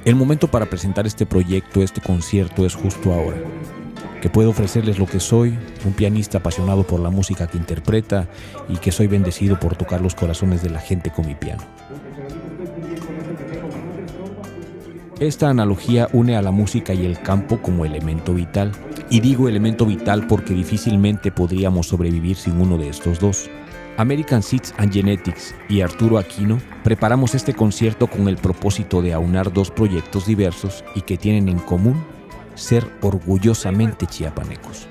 El momento para presentar este proyecto, este concierto, es justo ahora, que puedo ofrecerles lo que soy, un pianista apasionado por la música que interpreta y que soy bendecido por tocar los corazones de la gente con mi piano. Esta analogía une a la música y el campo como elemento vital. Y digo elemento vital porque difícilmente podríamos sobrevivir sin uno de estos dos. American Seeds and Genetics y Arturo Aquino preparamos este concierto con el propósito de aunar dos proyectos diversos y que tienen en común ser orgullosamente chiapanecos.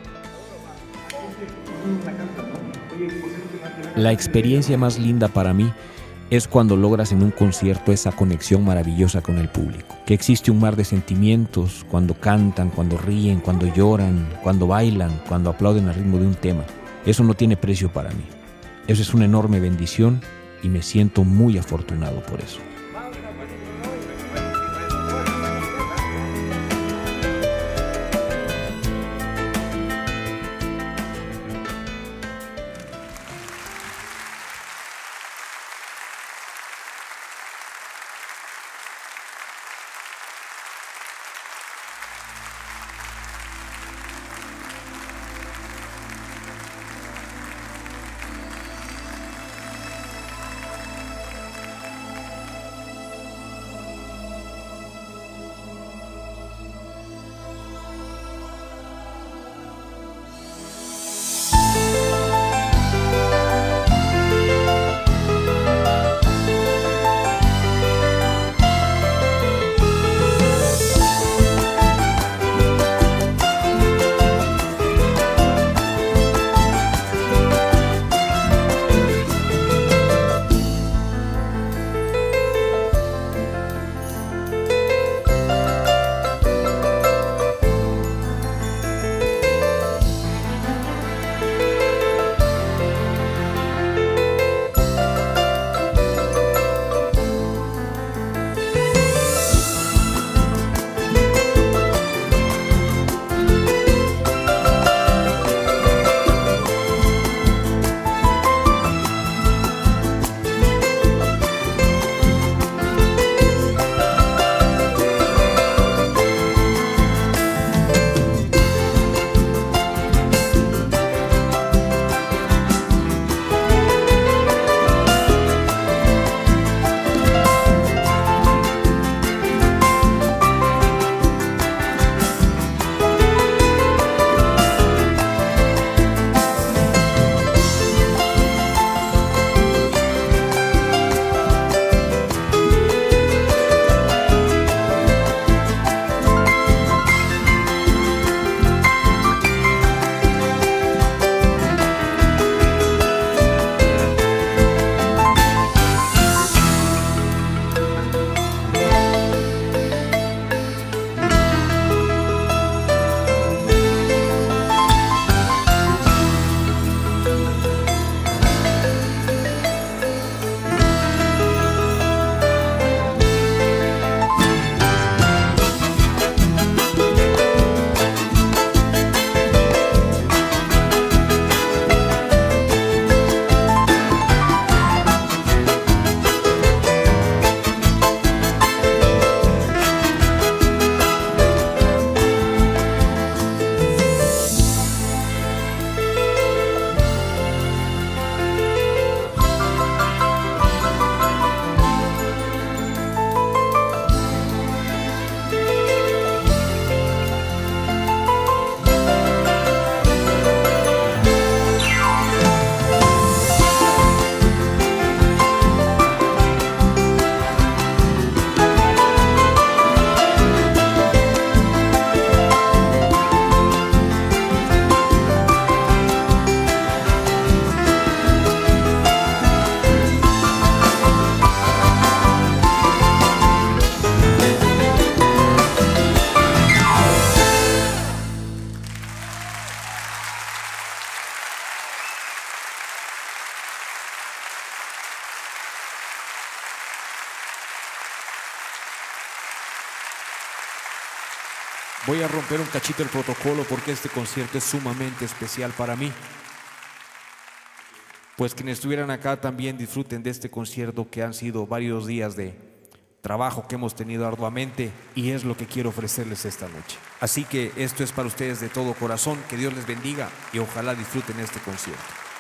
La experiencia más linda para mí es cuando logras en un concierto esa conexión maravillosa con el público, que existe un mar de sentimientos cuando cantan, cuando ríen, cuando lloran, cuando bailan, cuando aplauden al ritmo de un tema. Eso no tiene precio para mí. Eso es una enorme bendición y me siento muy afortunado por eso. Voy a romper un cachito el protocolo porque este concierto es sumamente especial para mí. Pues quienes estuvieran acá también disfruten de este concierto que han sido varios días de trabajo que hemos tenido arduamente, y es lo que quiero ofrecerles esta noche. Así que esto es para ustedes de todo corazón. Que Dios les bendiga y ojalá disfruten este concierto.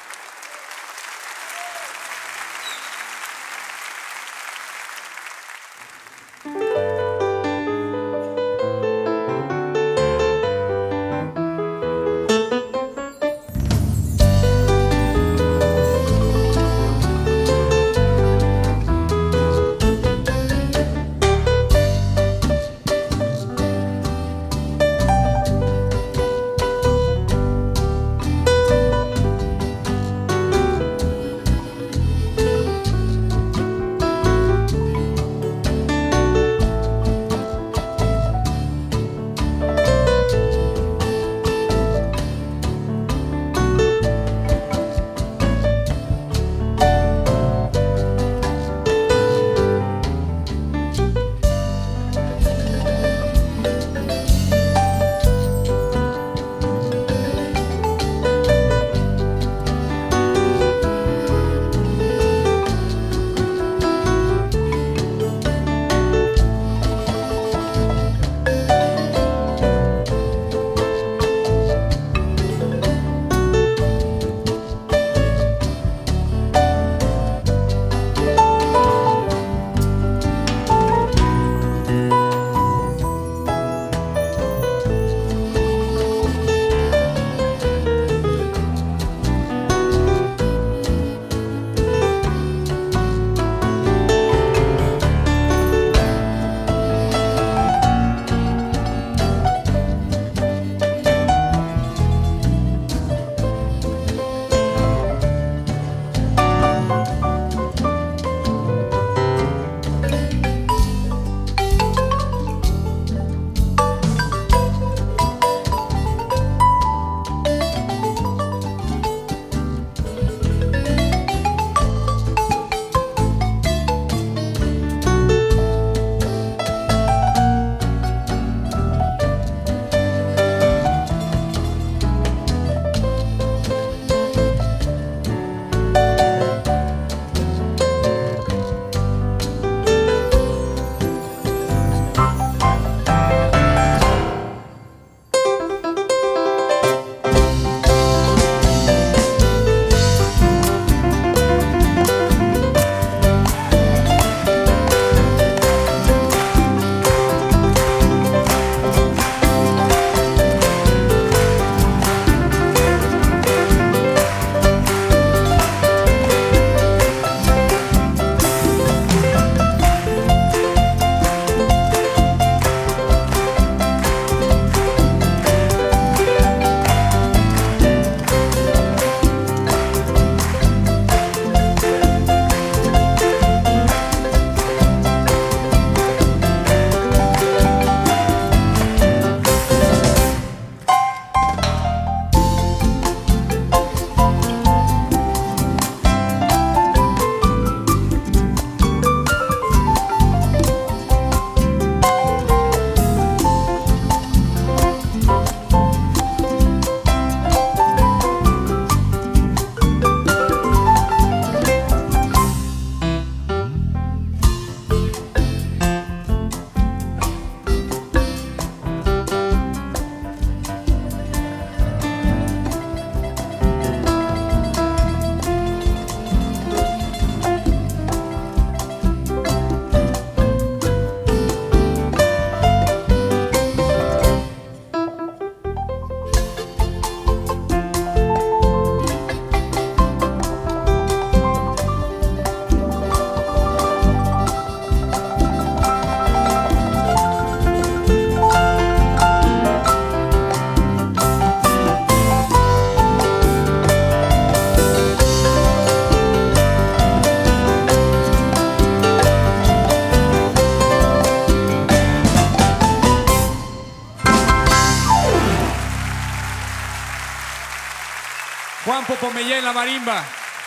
Juan Popomellé en la marimba.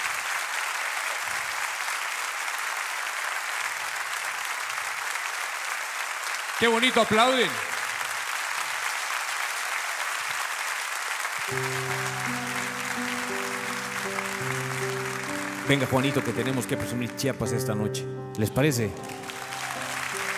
Qué bonito aplauden. Venga, Juanito, que tenemos que presumir Chiapas esta noche. ¿Les parece?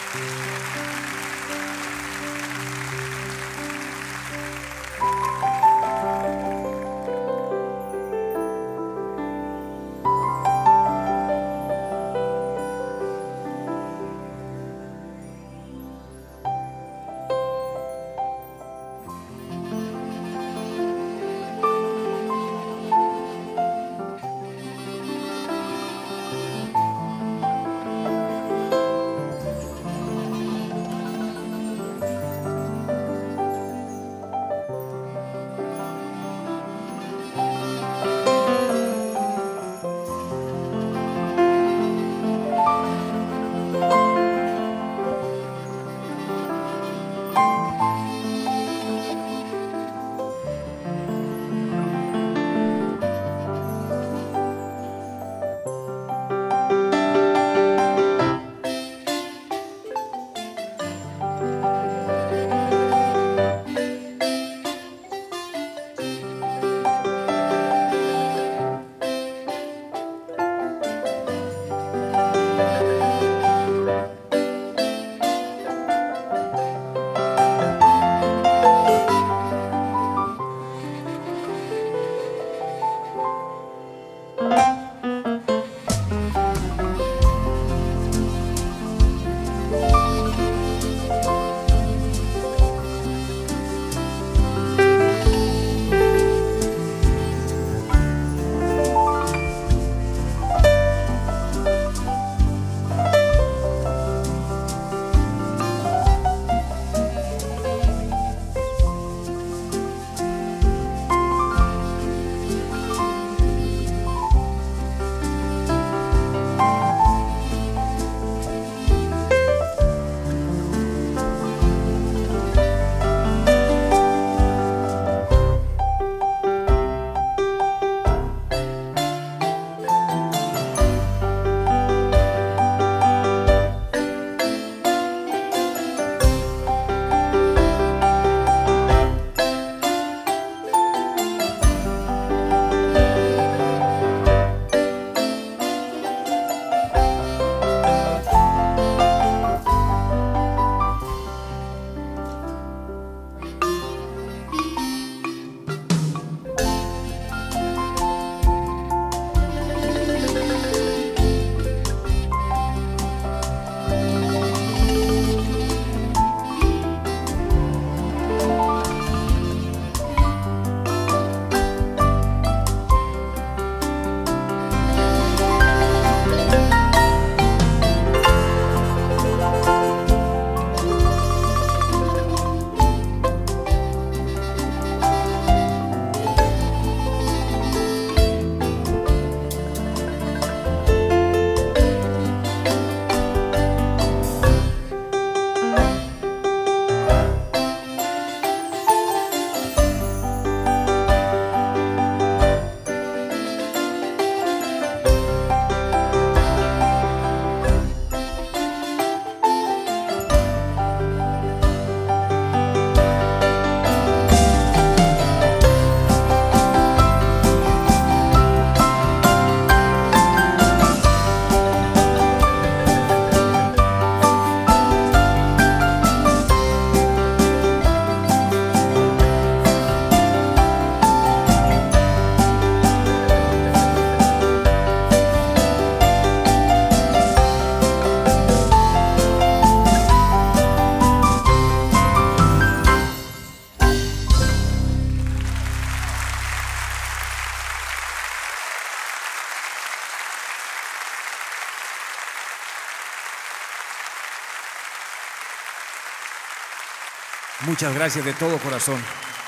Muchas gracias de todo corazón.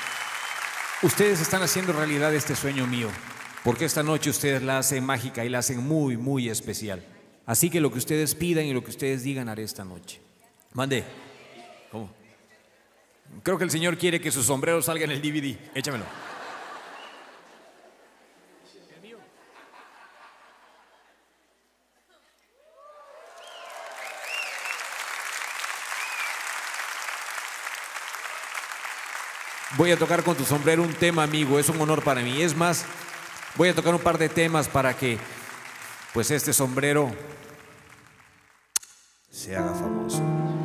Ustedes están haciendo realidad este sueño mío, porque esta noche ustedes la hacen mágica y la hacen muy, muy especial. Así que lo que ustedes pidan y lo que ustedes digan haré esta noche. Mande. ¿Cómo? Creo que el Señor quiere que su sombrero salga en el DVD. Échamelo. Voy a tocar con tu sombrero un tema, amigo, es un honor para mí. Es más, voy a tocar un par de temas para que, pues, este sombrero se haga famoso.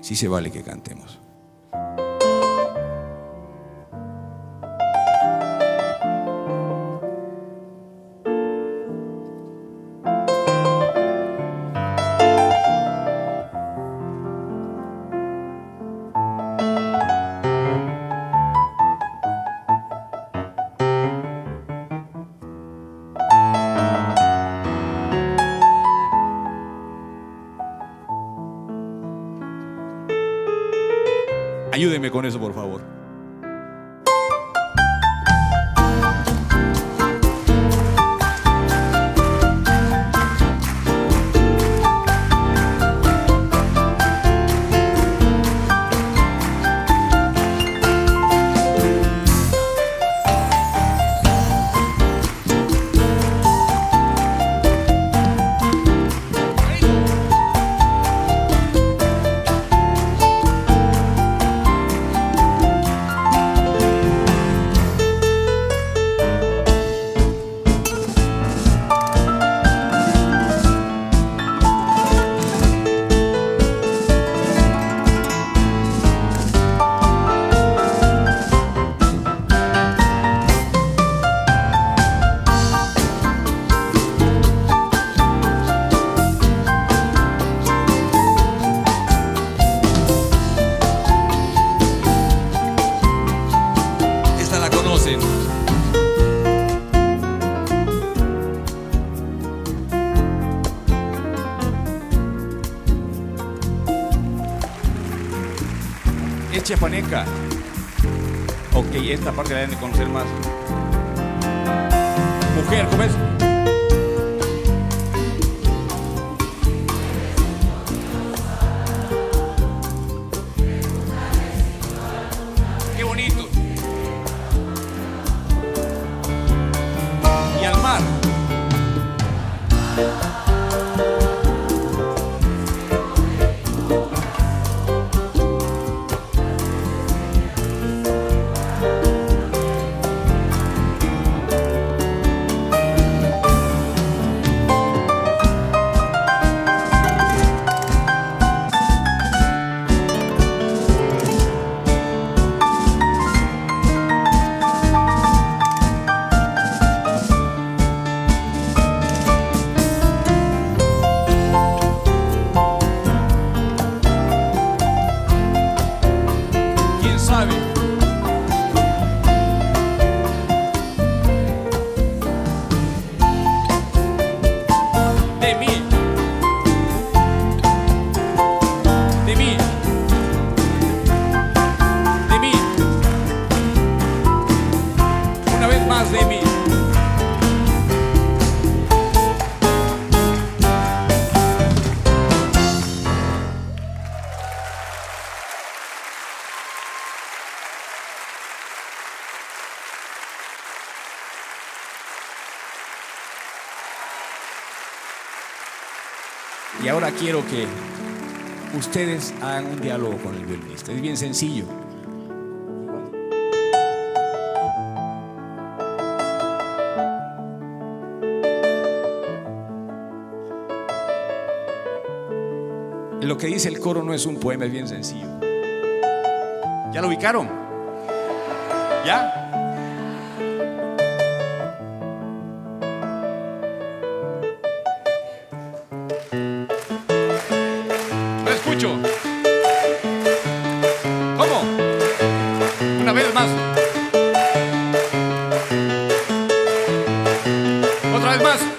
sí se vale que cantemos. Ayúdenme con eso, por favor. Es chiapaneca. Ok, esta parte la deben de conocer más. Mujer, ¿cómo es? Qué bonito. Y al mar. De mí. Y ahora quiero que ustedes hagan un diálogo con el violinista. Es bien sencillo. Lo que dice el coro no es un poema, es bien sencillo. ¿Ya lo ubicaron? ¿Ya? No escucho. ¿Cómo? Una vez más. Otra vez más.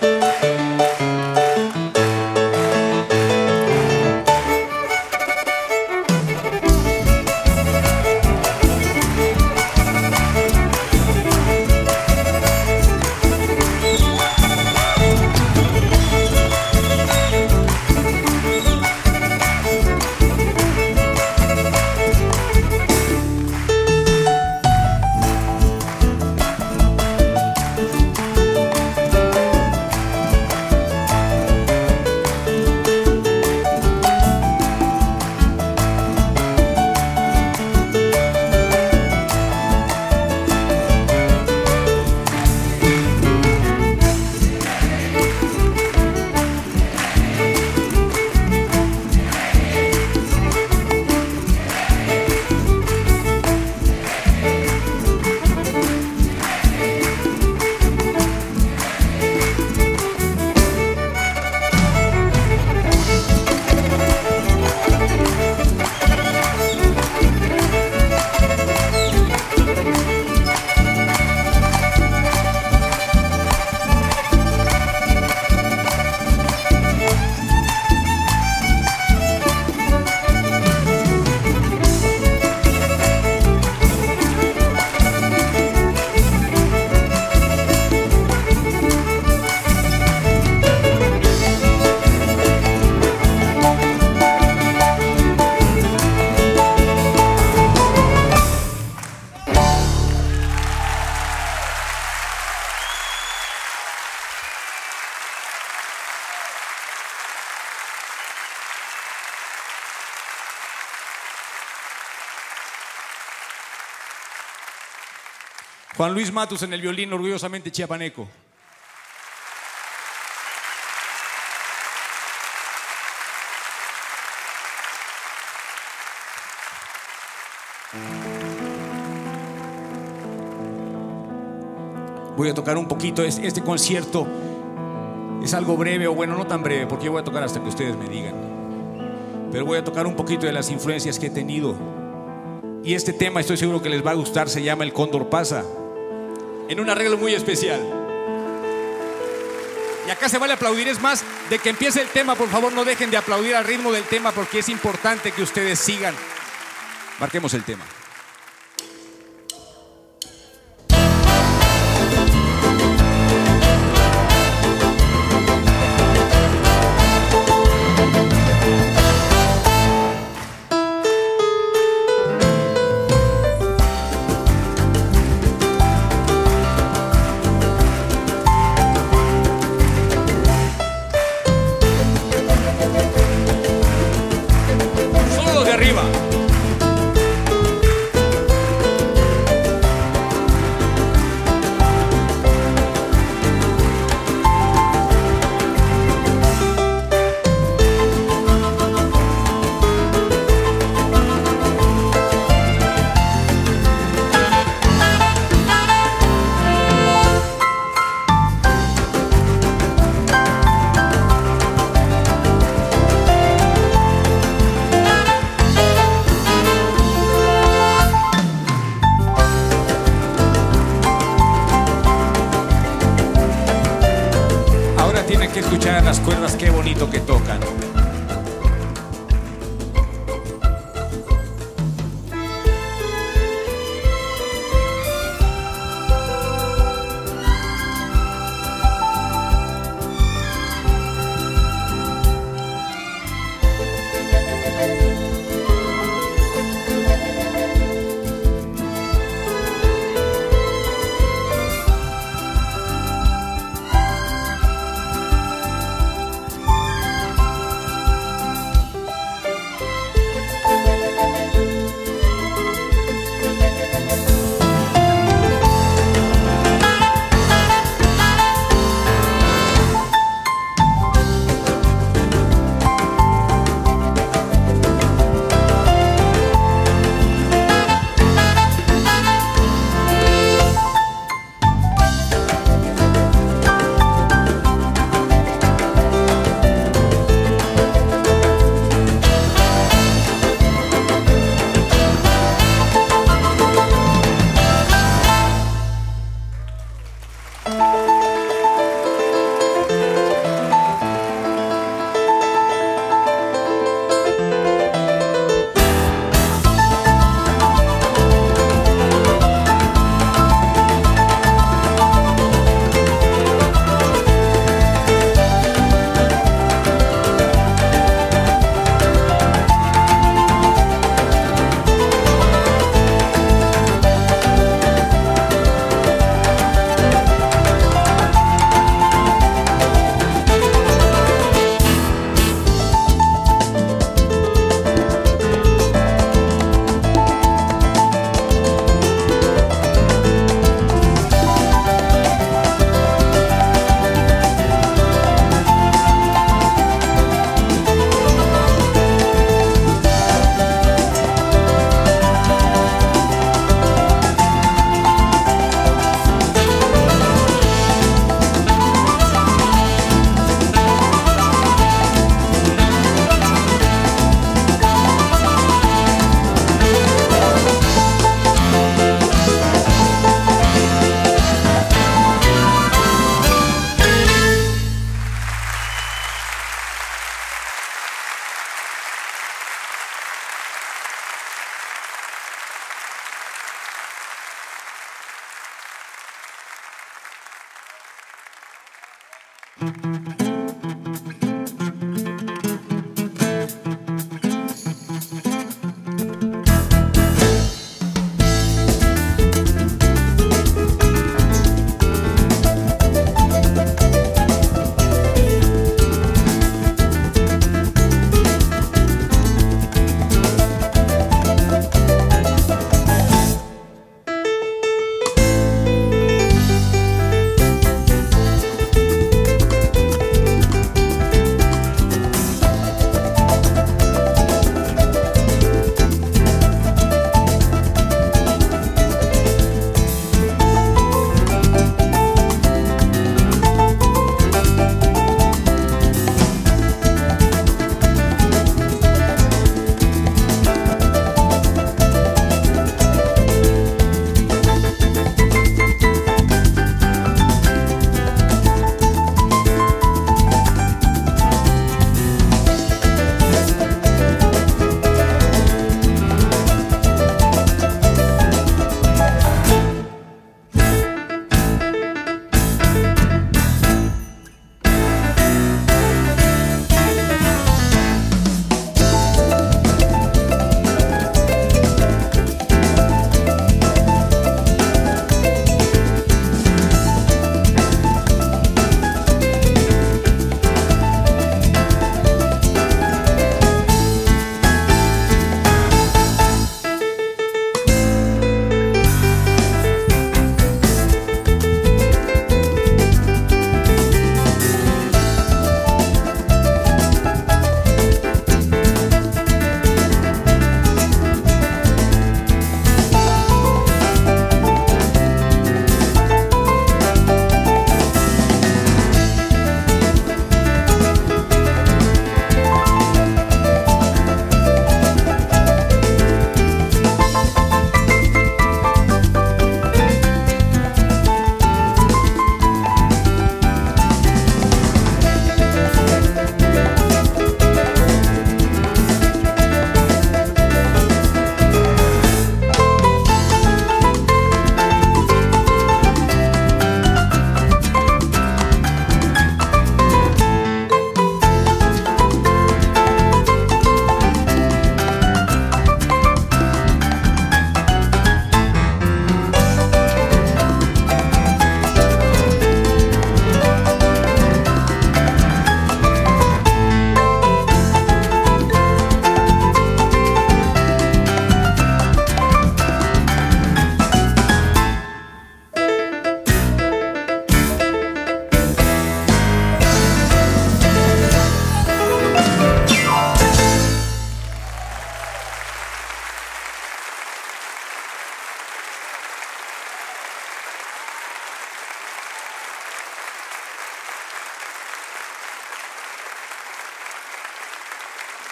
Juan Luis Matus en el violín, orgullosamente chiapaneco. Voy a tocar un poquito. Este concierto es algo breve, o bueno, no tan breve, porque yo voy a tocar hasta que ustedes me digan. Pero voy a tocar un poquito de las influencias que he tenido. Y este tema estoy seguro que les va a gustar. Se llama El Cóndor Pasa, en un arreglo muy especial. Y acá se vale aplaudir. Es más, de que empiece el tema, por favor, no dejen de aplaudir al ritmo del tema, porque es importante que ustedes sigan. Marquemos el tema. Arriba. Tienen que escuchar las cuerdas, qué bonito que tocan.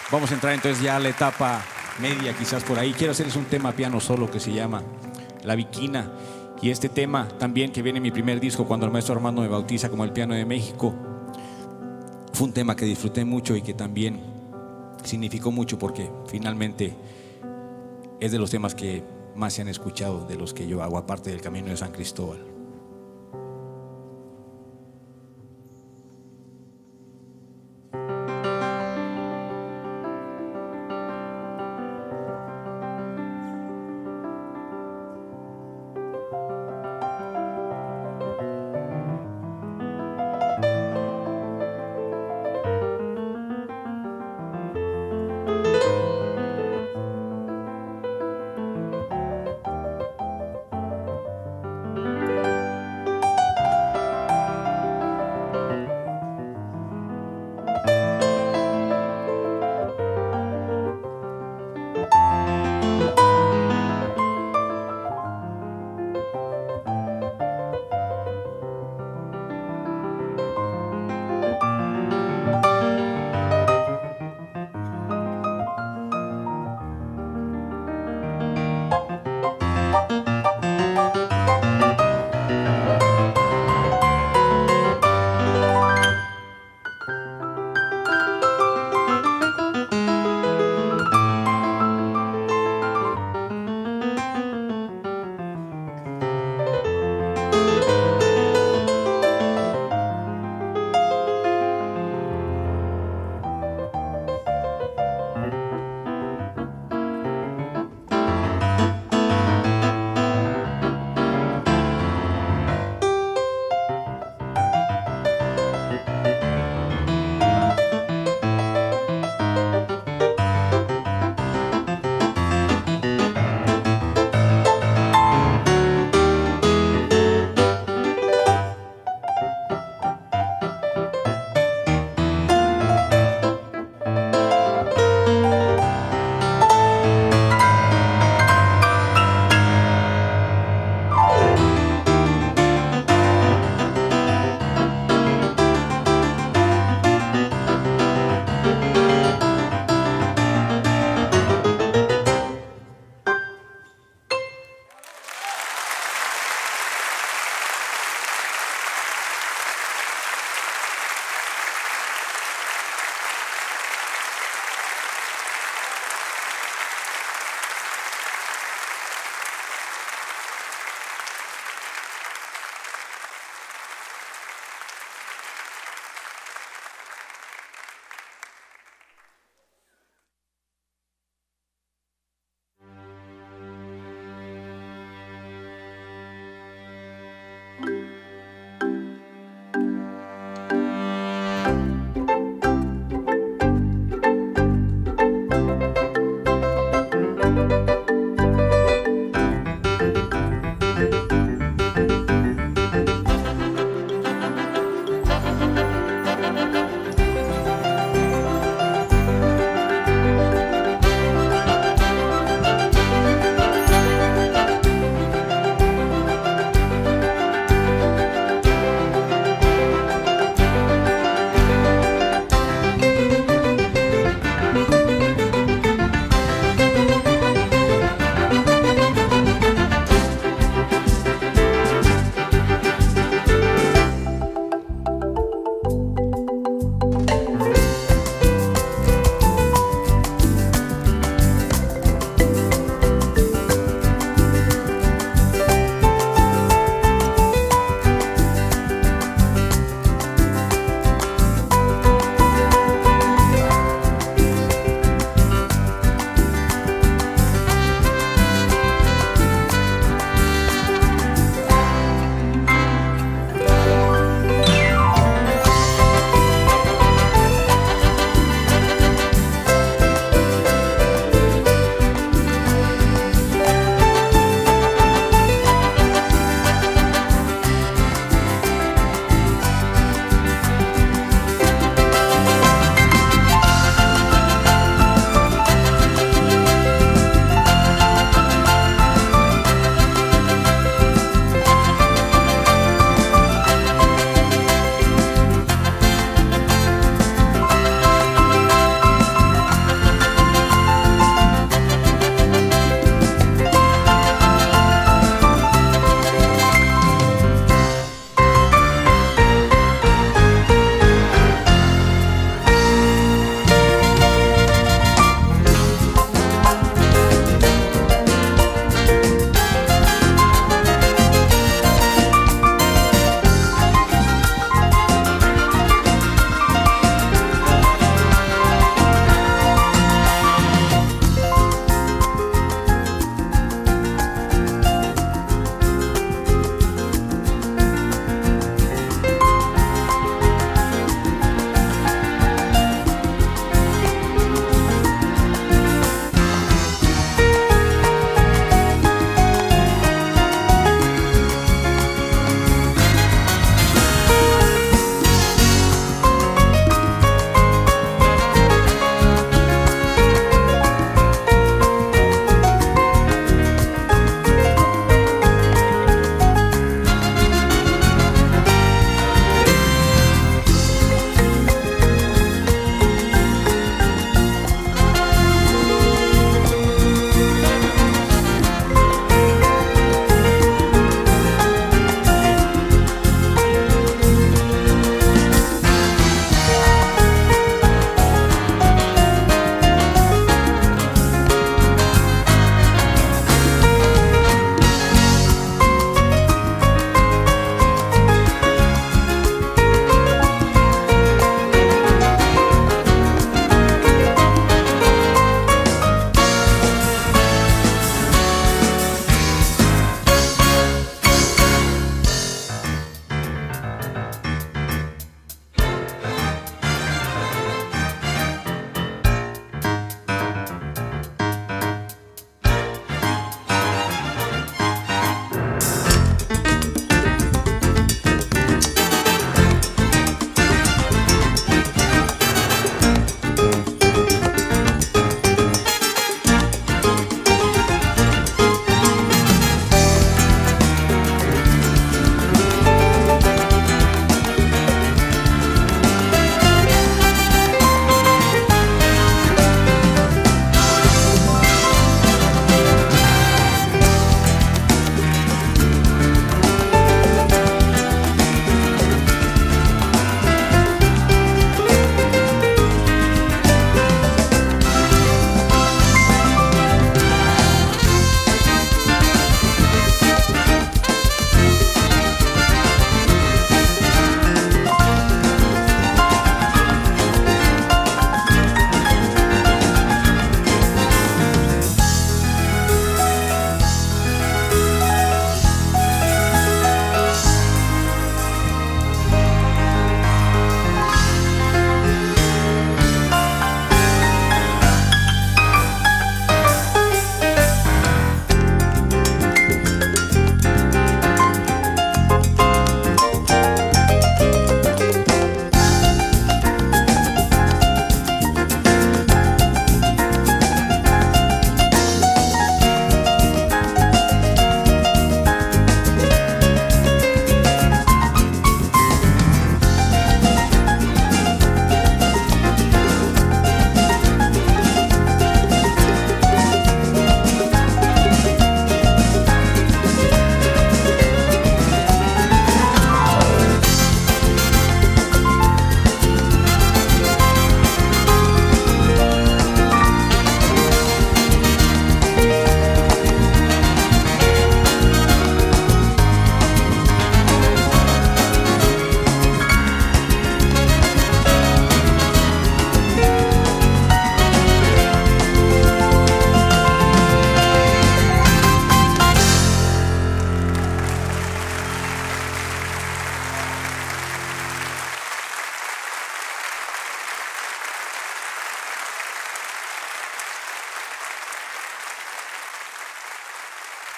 Vamos a entrar entonces ya a la etapa media, quizás por ahí. Quiero hacerles un tema piano solo que se llama La Viquina. Y este tema también, que viene en mi primer disco, cuando el maestro Armando me bautiza como el piano de México, fue un tema que disfruté mucho y que también significó mucho, porque finalmente es de los temas que más se han escuchado de los que yo hago, aparte del Camino de San Cristóbal.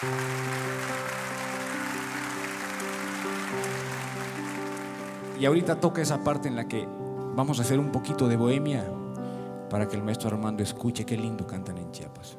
Y ahorita toca esa parte en la que vamos a hacer un poquito de bohemia para que el maestro Armando escuche qué lindo cantan en Chiapas.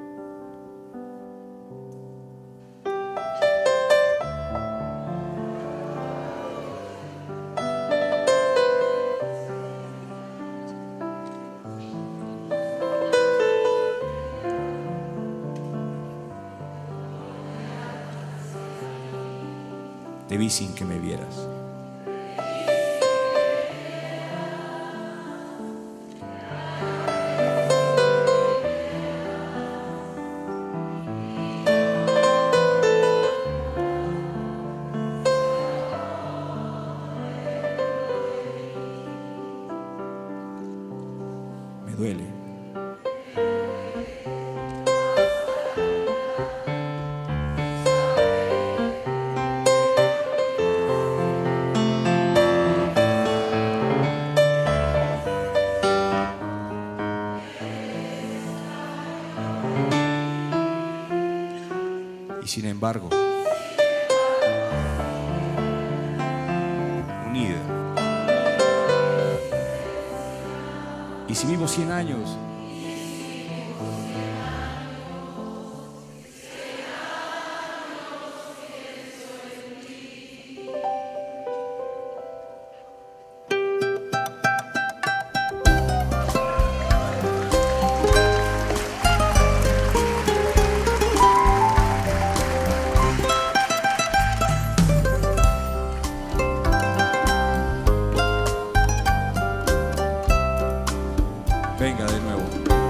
Te vi sin que me vieras. Me duele. Y sin embargo, unida. Y si vivo 100 años, venga de nuevo.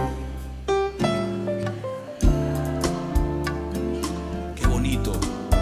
Qué bonito.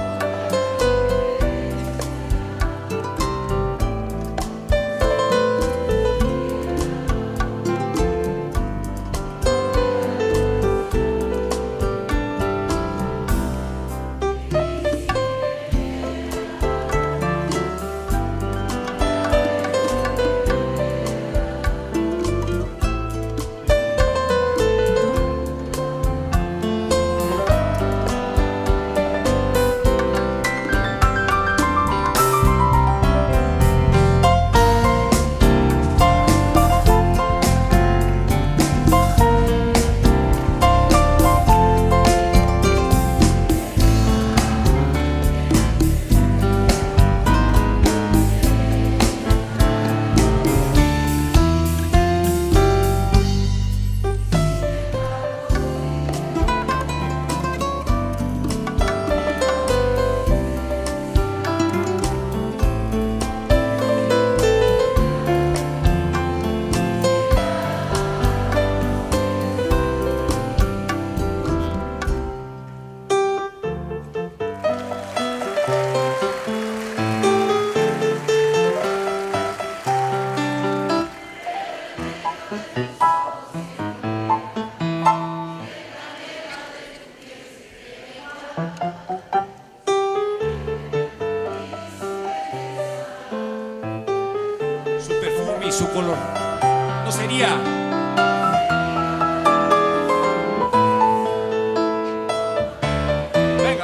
Su perfume y su color. No sería. Venga.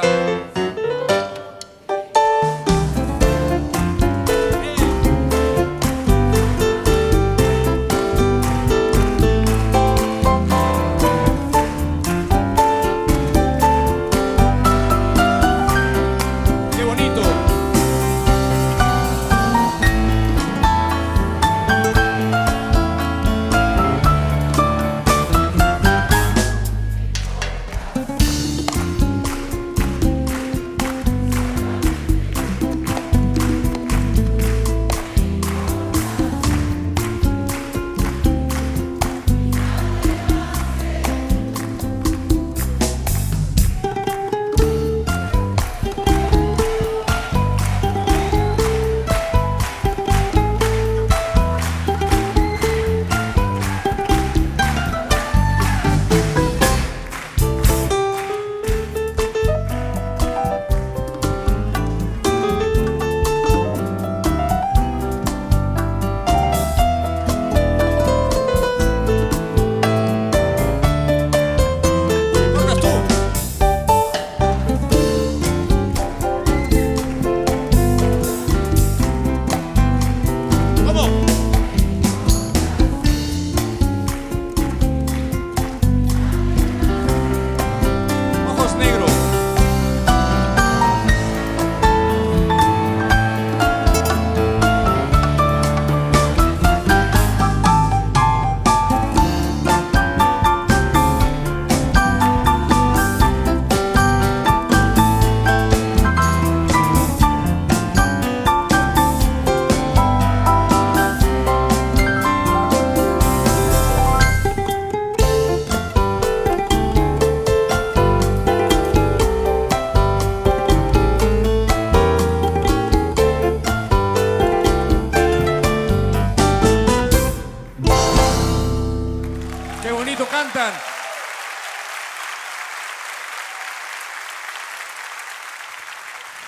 Qué bonito.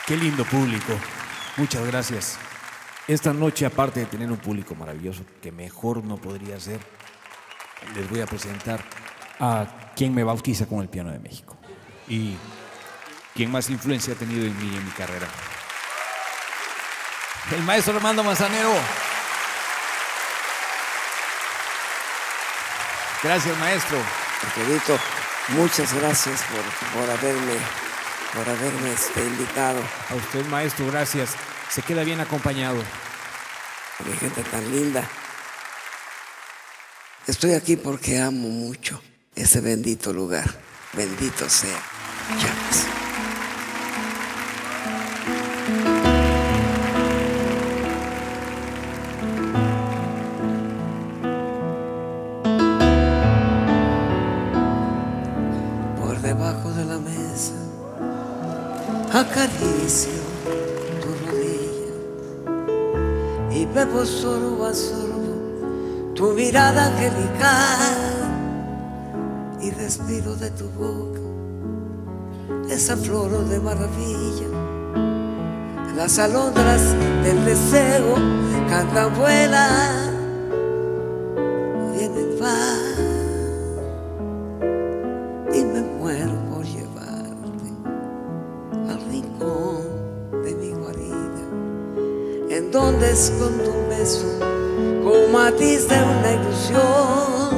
Qué lindo público. Muchas gracias. Esta noche, aparte de tener un público maravilloso, que mejor no podría ser, les voy a presentar A quien me bautiza con el piano de México y quien más influencia ha tenido en mí y en mi carrera. El maestro Armando Manzanero. Gracias, maestro. Querido, muchas gracias por haberme invitado. A usted, maestro, gracias. Se queda bien acompañado. Mi gente tan linda. Estoy aquí porque amo mucho ese bendito lugar. Bendito sea Chiapas. Por debajo de la mesa acaricio tu rodilla y bebo sorbo a sorbo tu mirada angelical y respiro de tu boca esa flor de maravilla. Las alondras del deseo cantan, vuelan, vienen, van y me muero por llevarte al rincón de mi guarida, en donde escondo un beso con matiz de una ilusión.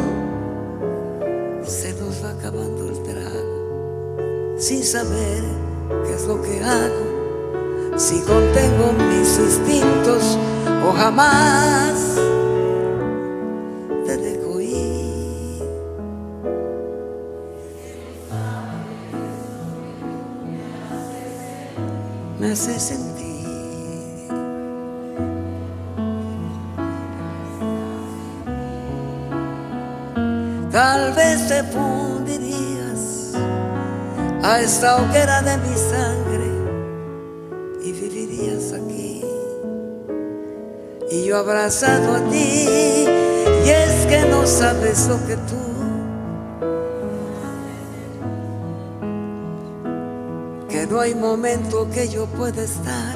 Se nos va acabando el trago sin saber qué es lo que hago, si contengo mis instintos o jamás te dejo ir. Me hace sentir tal vez te fundirías a esta hoguera de mi sangre y vivirías aquí y yo abrazado a ti. Y es que no sabes lo que tú que no hay momento que yo pueda estar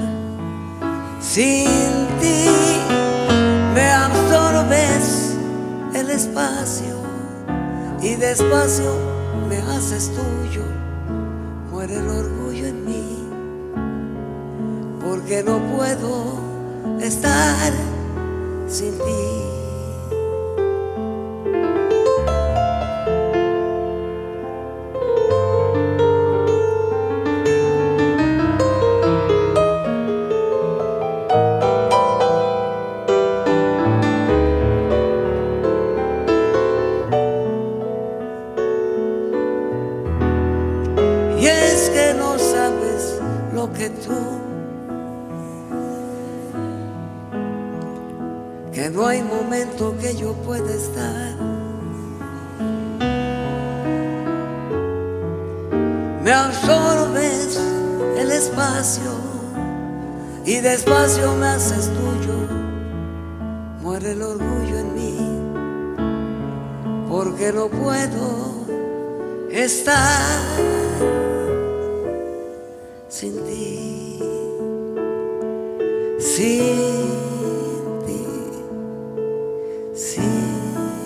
sin ti. Me absorbes el espacio y despacio me haces tuyo. Muere el orgullo en mí, porque no puedo estar sin ti. Y es que no sabes lo que tú, que no hay momento que yo pueda estar. Me absorbes el espacio y despacio me haces tuyo. Muere el orgullo en mí, porque no puedo estar sin ti, sin ti, sin.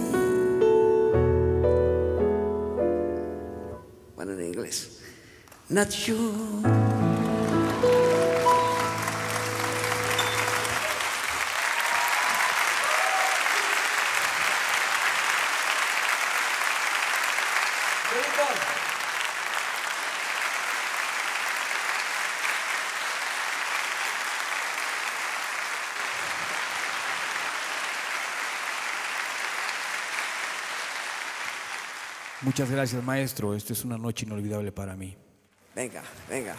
Bueno, en inglés. Not you. Muchas gracias, maestro. Esta es una noche inolvidable para mí. Venga, venga.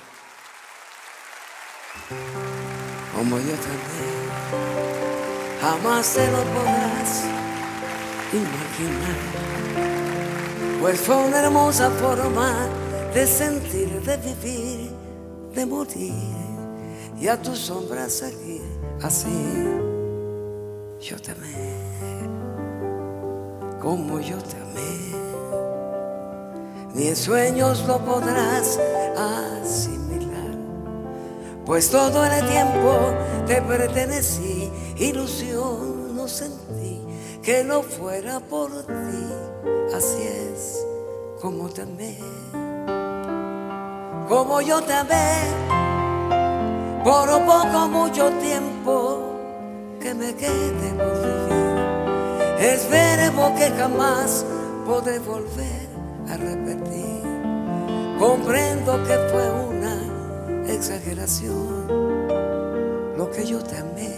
Como yo también, jamás te lo podrás imaginar, pues fue una hermosa forma de sentir, de vivir, de morir, y a tu sombra seguir así. Yo te amé, como yo te amé, ni en sueños lo podrás asimilar, pues todo el tiempo te pertenecí. Ilusión no sentí que no fuera por ti. Así es como te amé, como yo te amé, por poco mucho tiempo que me quede por vivir. Es verbo que jamás podré volver a repetir. Comprendo que fue una exageración lo que yo te amé.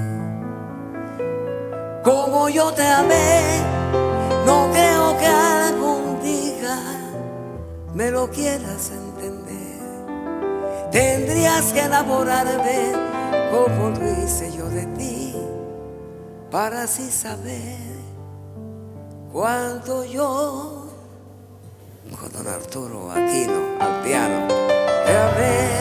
Como yo te amé, no creo que algún día me lo quieras entender. Tendrías que enamorarme como lo hice yo de ti, para así saber cuánto yo, con don Arturo Aquino al piano, te amé.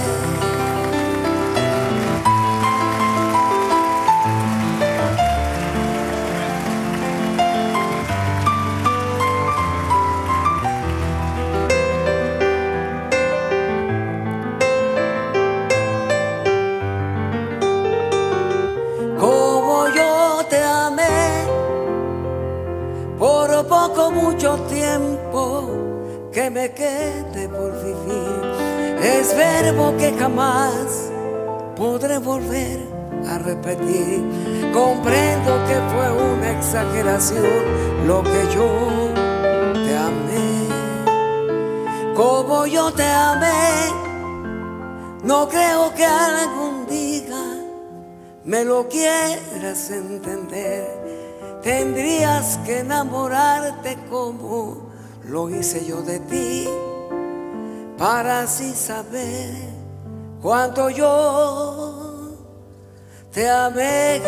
Poco mucho tiempo que me quede por vivir. Es verbo que jamás podré volver a repetir. Comprendo que fue una exageración lo que yo te amé. Como yo te amé, no creo que algún día me lo quieras entender. Tendrías que enamorarte como lo hice yo de ti, para así saber cuánto yo te amé.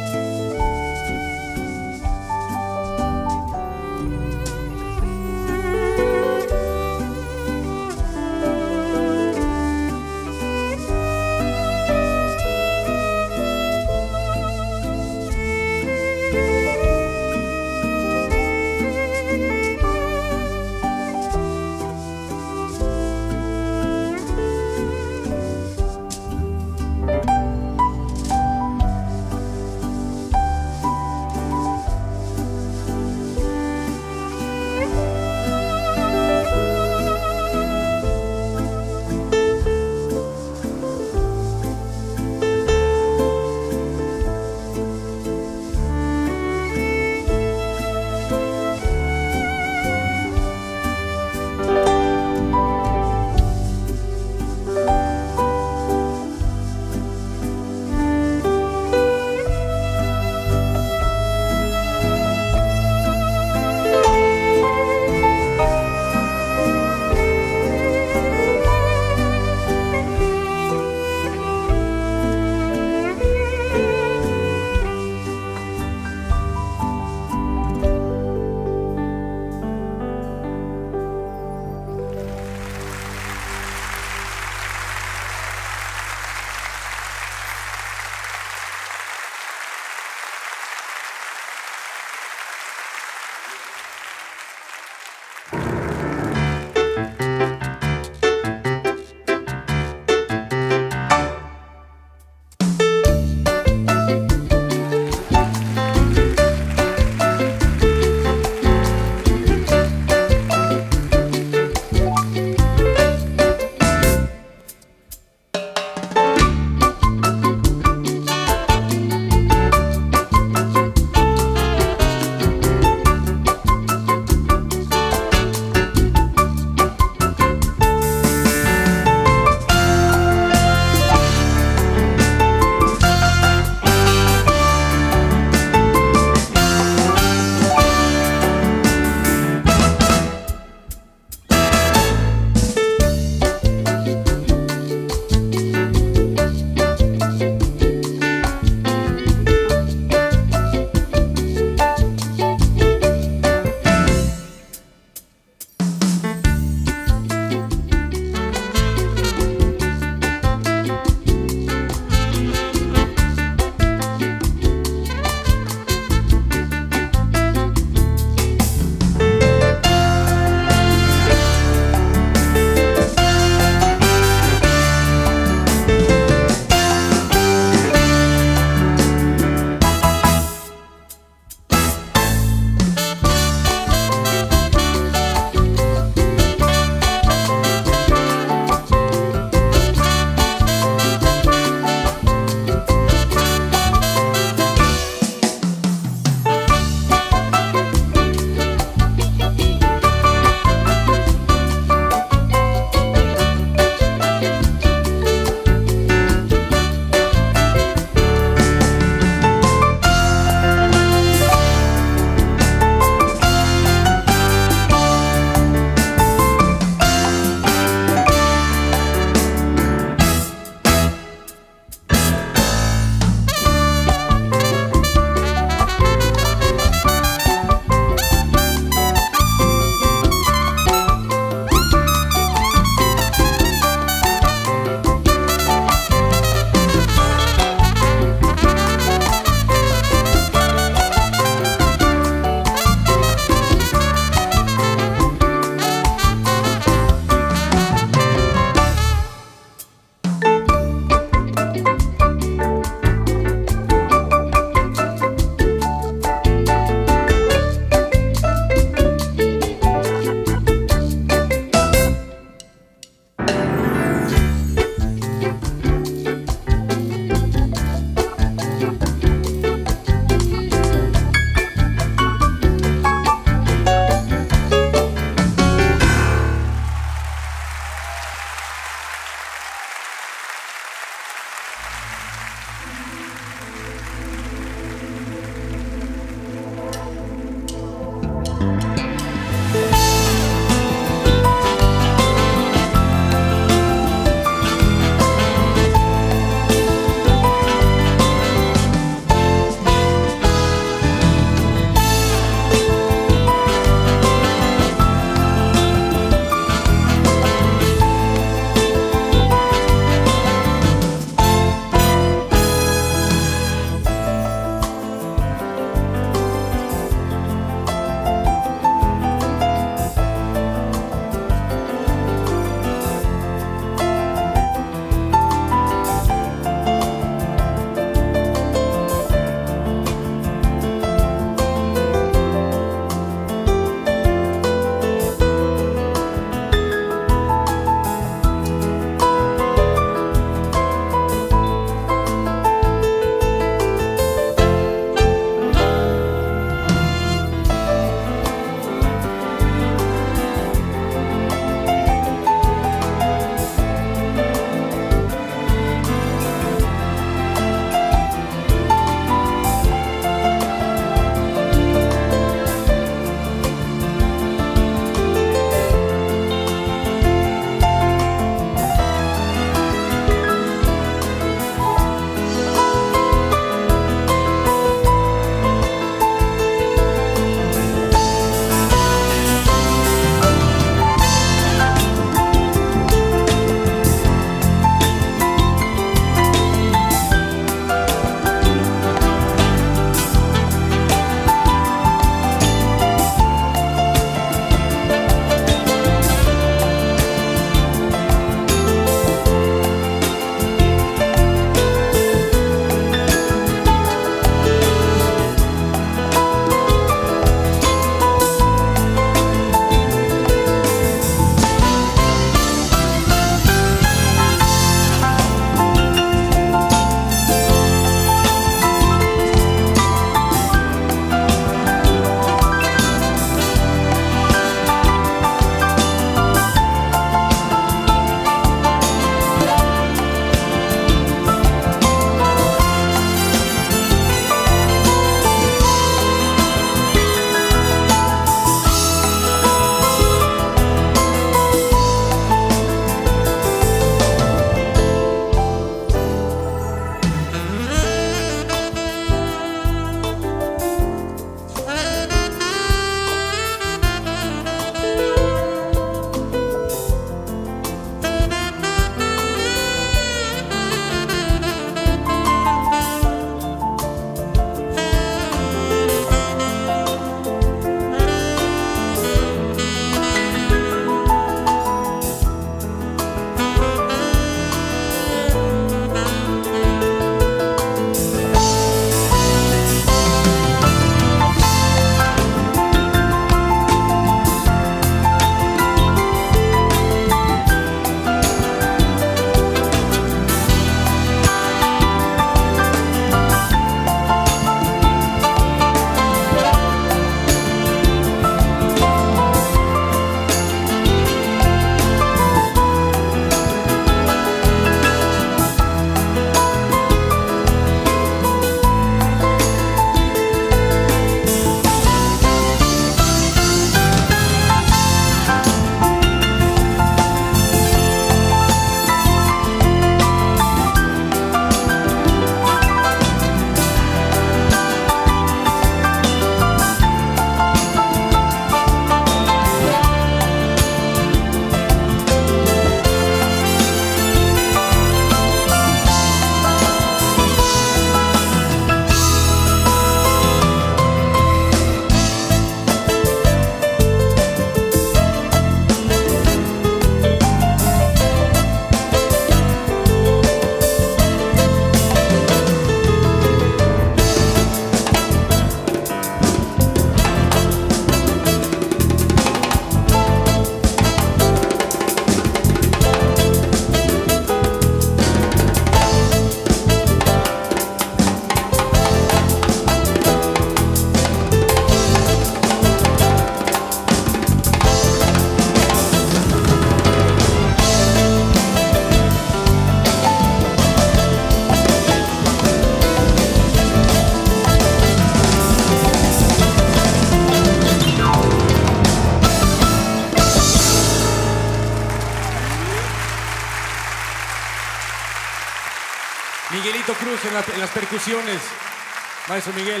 Miguelito Cruz en las percusiones. Maestro Miguel.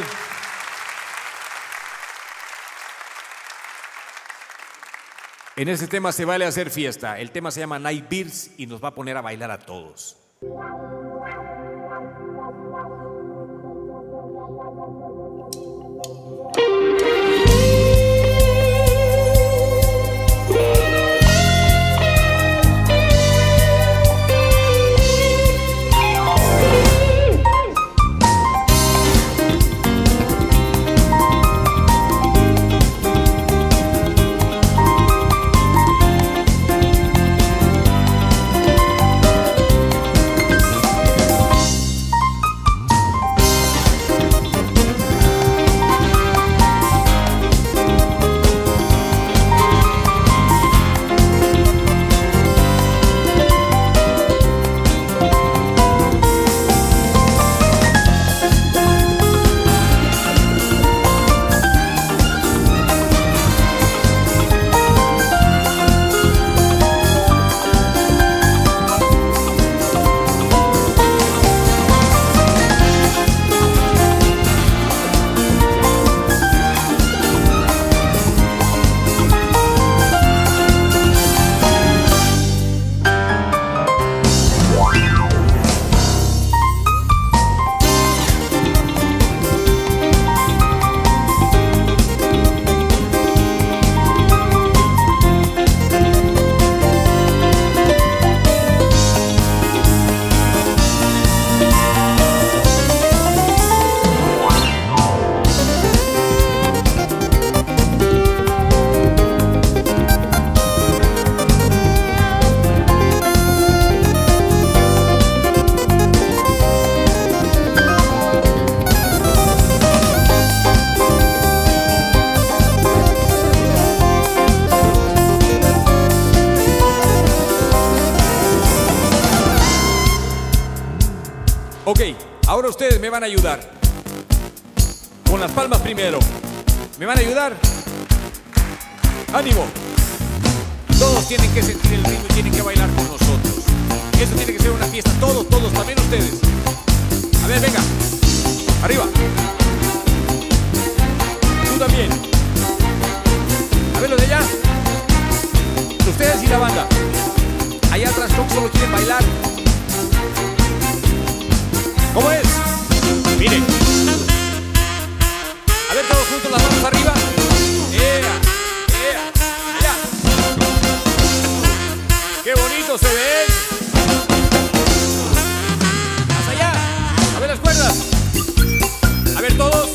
En ese tema se vale hacer fiesta. El tema se llama Night Beers y nos va a poner a bailar a todos. Ok, ahora ustedes me van a ayudar. Con las palmas primero. ¿Me van a ayudar? ¡Ánimo! Todos tienen que sentir el ritmo y tienen que bailar con nosotros. Esto tiene que ser una fiesta. Todos, todos, también ustedes. A ver, venga. Arriba. Tú también. A ver, los de allá. Ustedes y la banda. Allá atrás todos solo quieren bailar. ¿Cómo es? Miren. A ver, todos juntos, las manos arriba. Allá. ¡Qué bonito se ven! Hasta allá. A ver las cuerdas. A ver todos.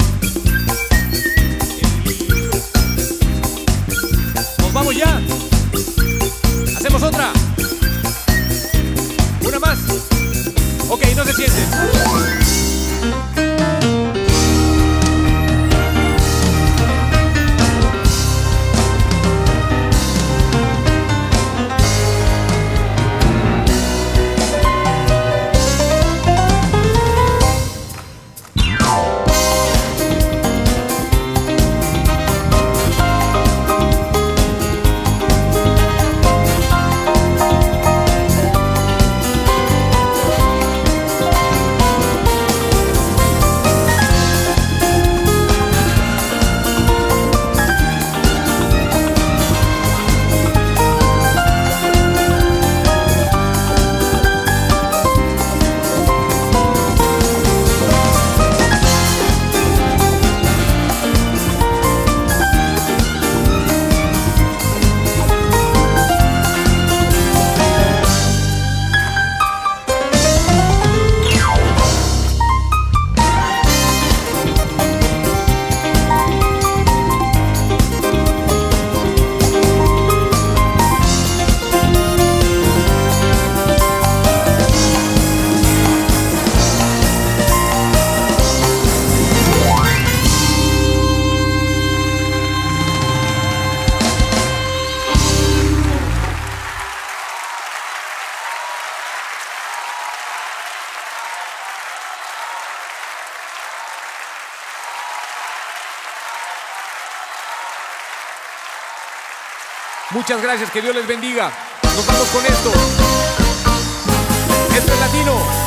Nos vamos ya. Hacemos otra. Una más. Ok, no se sienten. Muchas gracias, que Dios les bendiga. Nos vamos con esto. Esto es latino.